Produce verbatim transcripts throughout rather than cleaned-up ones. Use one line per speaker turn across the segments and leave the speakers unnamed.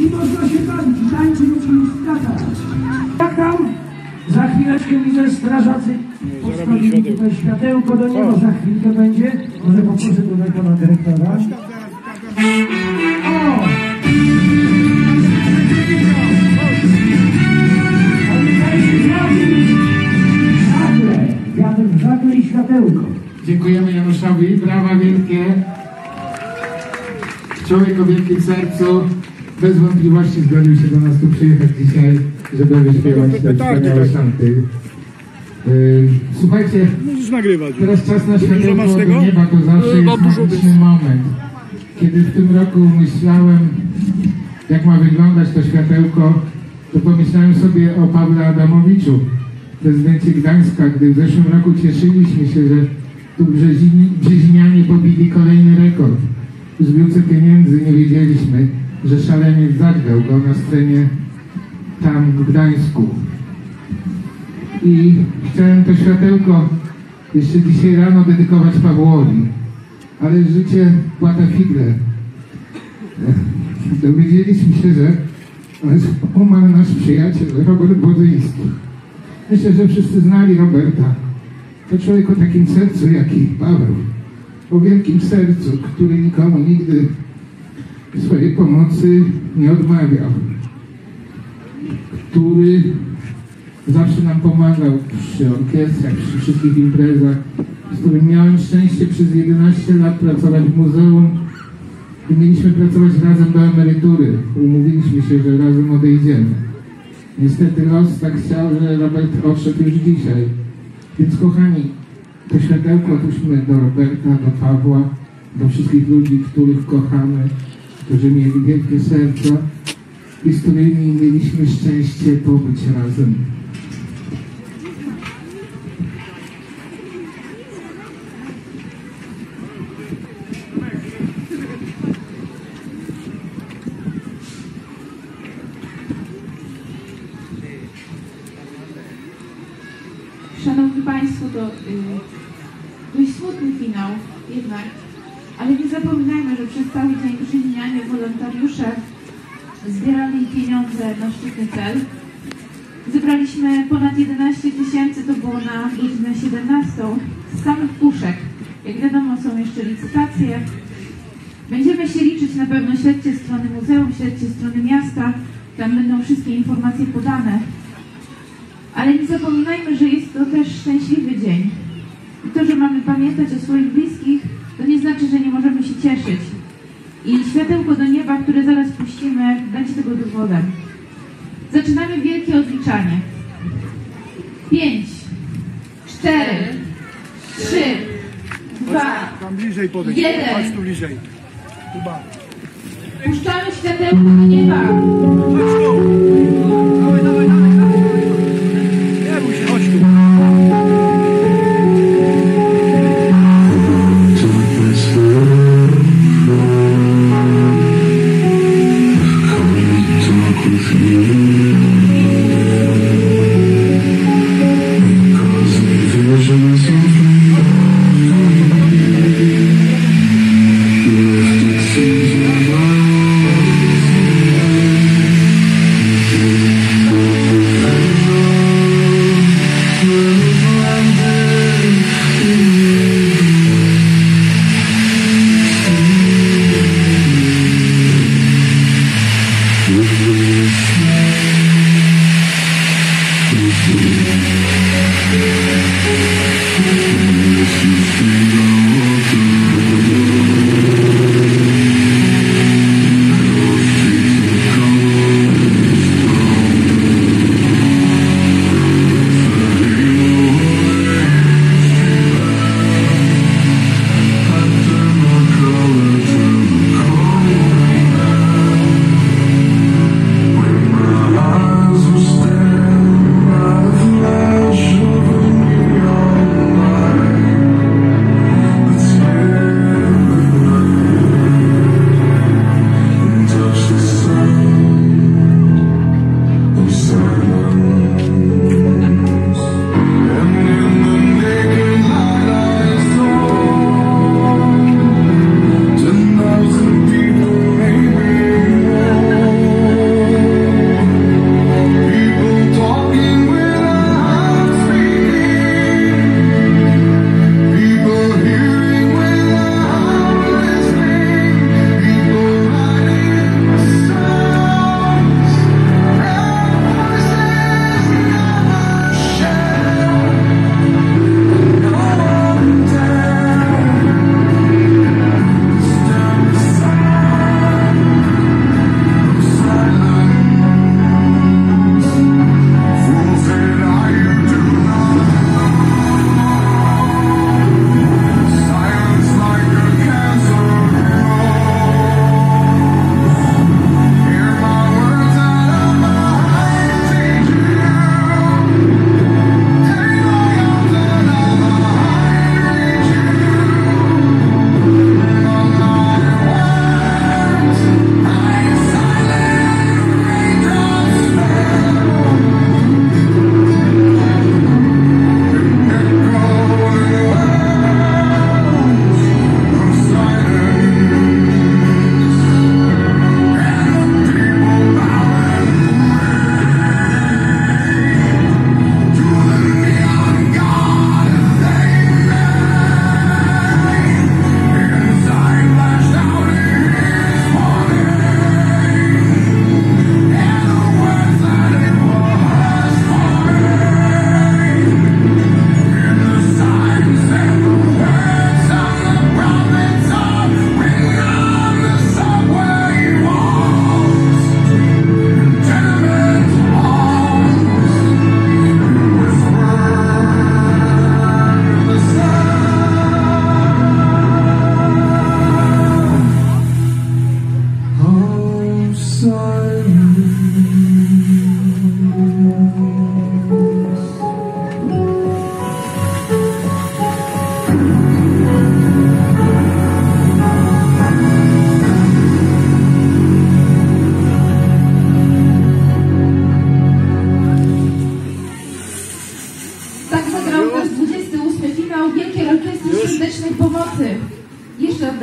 i można się bawić, tańczyć i skakać. Jak tam? Za chwileczkę widzę strażacy postawili tutaj światełko do niego, za chwilkę będzie. Może poproszę tutaj pana dyrektora. O! Wiatr w żagle i światełko.
Dziękujemy Januszowi, brawa wielkie. Człowiek o wielkim sercu bez wątpliwości zgodził się do nas tu przyjechać dzisiaj, żeby wyśpiewać te wspaniałe szanty. Yy, słuchajcie, teraz czas na światełko do nieba, to zawsze jest magiczny moment. Kiedy w tym roku myślałem, jak ma wyglądać to światełko, to pomyślałem sobie o Pawle Adamowiczu, prezydencie Gdańska, gdy w zeszłym roku cieszyliśmy się, że tu Brzezini, Brzezinianie pobili kolejny rekord. W zbiórce pieniędzy nie wiedzieliśmy, że szaleniec zagrał go na scenie tam w Gdańsku. I chciałem to światełko jeszcze dzisiaj rano dedykować Pawłowi, ale życie płata figle. Dowiedzieliśmy się, że umarł nasz przyjaciel Robert Bodzyński. Myślę, że wszyscy znali Roberta. To człowiek o takim sercu jak i Paweł. O wielkim sercu, który nikomu nigdy swojej pomocy nie odmawiał. Który zawsze nam pomagał przy orkiestrach, przy wszystkich imprezach, z którym miałem szczęście przez jedenaście lat pracować w muzeum i mieliśmy pracować razem do emerytury. Umówiliśmy się, że razem odejdziemy. Niestety los tak chciał, że Robert odszedł już dzisiaj. Więc kochani, to światełko puśćmy do Roberta, do Pawła, do wszystkich ludzi, których kochamy, którzy mieli wielkie serca i z którymi mieliśmy szczęście pobyć razem.
Szanowni Państwo, to y, dość smutny finał jednak, ale nie zapominajmy, że przez cały dzień Brzezinianie, wolontariusze zbierali pieniądze na szczytny cel. Zebraliśmy ponad jedenaście tysięcy, to było na godzinę siedemnastą, z samych puszek. Jak wiadomo, są jeszcze licytacje. Będziemy się liczyć, na pewno śledźcie strony muzeum, śledźcie strony miasta, tam będą wszystkie informacje podane. Ale nie zapominajmy, że jest to też szczęśliwy dzień. I to, że mamy pamiętać o swoich bliskich, to nie znaczy, że nie możemy się cieszyć. I światełko do nieba, które zaraz puścimy, będzie tego dowodem. Zaczynamy wielkie odliczanie. Pięć, cztery, trzy, dwa, jeden. Puszczamy światełko do nieba.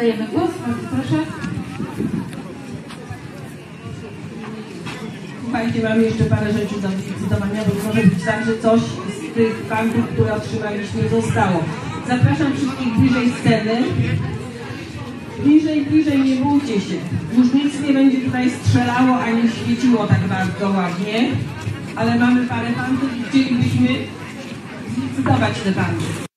oddajemy głos. Bardzo proszę.
Słuchajcie, mam jeszcze parę rzeczy do zdecydowania, bo może być tak, że coś z tych banków, które otrzymaliśmy, zostało. Zapraszam wszystkich bliżej sceny. Bliżej, bliżej, nie bójcie się. Już nic nie będzie tutaj strzelało, ani świeciło tak bardzo ładnie, ale mamy parę banków i chcielibyśmy zlicytować te banki.